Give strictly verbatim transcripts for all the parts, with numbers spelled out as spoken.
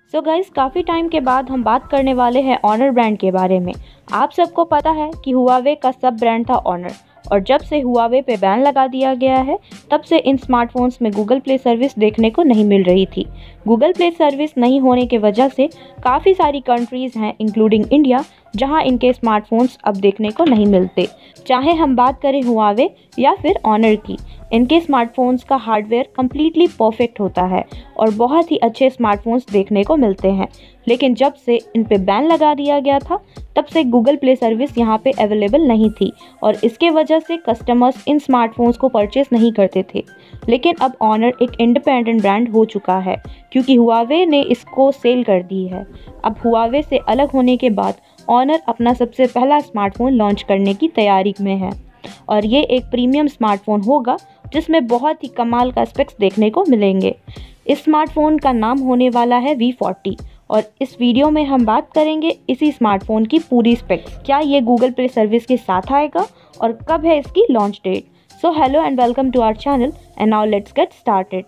So guys, काफ़ी time के बाद हम बात करने वाले हैं ऑनर ब्रांड के बारे में। आप सबको पता है कि हुआवे का सब ब्रांड था ऑनर, और जब से हुआवे पे बैन लगा दिया गया है तब से इन स्मार्टफोन्स में गूगल प्ले सर्विस देखने को नहीं मिल रही थी। गूगल प्ले सर्विस नहीं होने के वजह से काफ़ी सारी कंट्रीज़ हैं इंक्लूडिंग इंडिया जहां इनके स्मार्टफोन्स अब देखने को नहीं मिलते। चाहे हम बात करें हुआवे या फिर ऑनर की, इनके स्मार्टफोन्स का हार्डवेयर कम्प्लीटली परफेक्ट होता है और बहुत ही अच्छे स्मार्टफोन्स देखने को मिलते हैं। लेकिन जब से इन पे बैन लगा दिया गया था तब से गूगल प्ले सर्विस यहाँ पे अवेलेबल नहीं थी और इसके वजह से कस्टमर्स इन स्मार्टफोन्स को परचेस नहीं करते थे। लेकिन अब ऑनर एक इंडिपेंडेंट ब्रांड हो चुका है क्योंकि हुआवे ने इसको सेल कर दी है। अब हुआवे से अलग होने के बाद ऑनर अपना सबसे पहला स्मार्टफोन लॉन्च करने की तैयारी में है और ये एक प्रीमियम स्मार्टफोन होगा जिसमें बहुत ही कमाल का स्पेक्स देखने को मिलेंगे। इस स्मार्टफोन का नाम होने वाला है वी फोर्टी और इस वीडियो में हम बात करेंगे इसी स्मार्टफोन की पूरी स्पेक्स। क्या ये गूगल प्ले सर्विस के साथ आएगा और कब है इसकी launch date. So hello and welcome to our channel and now let's get started.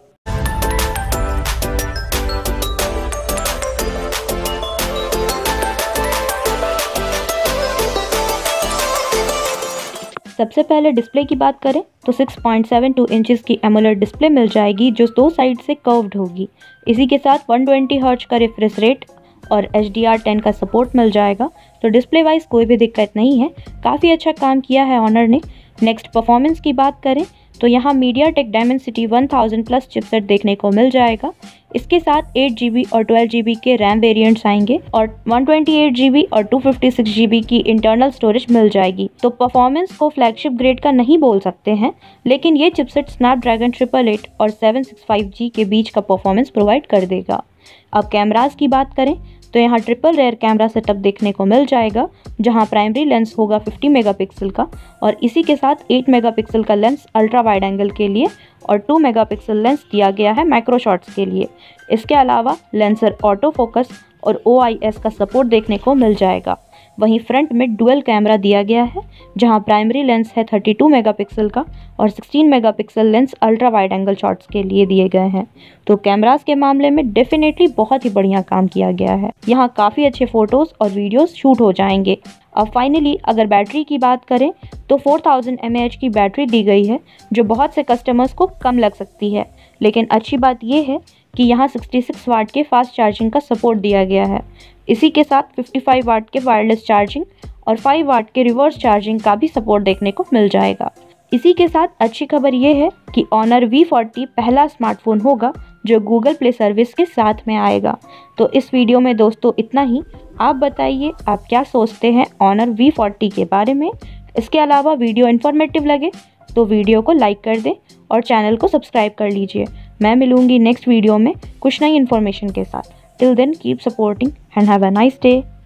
सबसे पहले डिस्प्ले की बात करें तो six point seven two inches की एमोलेड डिस्प्ले मिल जाएगी जो दो साइड से कर्व्ड होगी। इसी के साथ वन ट्वेंटी हर्ट्ज का रिफ्रेश रेट और एच डी आर टेन का सपोर्ट मिल जाएगा। तो डिस्प्ले वाइज कोई भी दिक्कत नहीं है, काफ़ी अच्छा काम किया है ऑनर ने। नेक्स्ट परफॉर्मेंस की बात करें तो यहाँ MediaTek Dimensity one thousand plus chipset देखने को मिल जाएगा। इसके साथ एट जी बी और ट्वेल्व जी बी के रैम वेरिएंट्स आएंगे और one twenty eight G B और two fifty six G B की इंटरनल स्टोरेज मिल जाएगी। तो परफॉर्मेंस को फ्लैगशिप ग्रेड का नहीं बोल सकते हैं, लेकिन ये चिपसेट स्नैपड्रैगन ट्रिपल एट और सेवन सिक्स फाइव जी के बीच का परफॉर्मेंस प्रोवाइड कर देगा। अब कैमरास की बात करें तो यहाँ ट्रिपल रेयर कैमरा सेटअप देखने को मिल जाएगा जहाँ प्राइमरी लेंस होगा फिफ्टी मेगापिक्सल का और इसी के साथ एट मेगापिक्सल का लेंस अल्ट्रा वाइड एंगल के लिए और टू मेगापिक्सल लेंस दिया गया है माइक्रो शॉट्स के लिए। इसके अलावा लेंसर ऑटो फोकस और ओ आई एस का सपोर्ट देखने को मिल जाएगा। वहीं फ्रंट में डुअल कैमरा दिया गया है जहां प्राइमरी लेंस है थर्टी टू मेगापिक्सल का और sixteen megapixel lens ultra wide angle shots के लिए दिए गए हैं। तो कैमरास के मामले में डेफिनेटली बहुत ही बढ़िया काम किया गया है। यहां काफ़ी अच्छे फ़ोटोज़ और वीडियोस शूट हो जाएंगे। अब फाइनली अगर बैटरी की बात करें तो four thousand M A H की बैटरी दी गई है जो बहुत से कस्टमर्स को कम लग सकती है, लेकिन अच्छी बात यह है कि यहाँ सिक्सटी सिक्स वाट के फास्ट चार्जिंग का सपोर्ट दिया गया है। इसी के साथ फिफ्टी फाइव वाट के वायरलेस चार्जिंग और फाइव वाट के रिवर्स चार्जिंग का भी सपोर्ट देखने को मिल जाएगा। इसी के साथ अच्छी खबर ये है कि ऑनर वी फोर्टी पहला स्मार्टफोन होगा जो गूगल प्ले सर्विस के साथ में आएगा। तो इस वीडियो में दोस्तों इतना ही। आप बताइए आप क्या सोचते हैं ऑनर वी फोर्टी के बारे में। इसके अलावा वीडियो इन्फॉर्मेटिव लगे तो वीडियो को लाइक कर दें और चैनल को सब्सक्राइब कर लीजिए। मैं मिलूंगी नेक्स्ट वीडियो में कुछ नई इन्फॉर्मेशन के साथ। Till then keep supporting and have a nice day.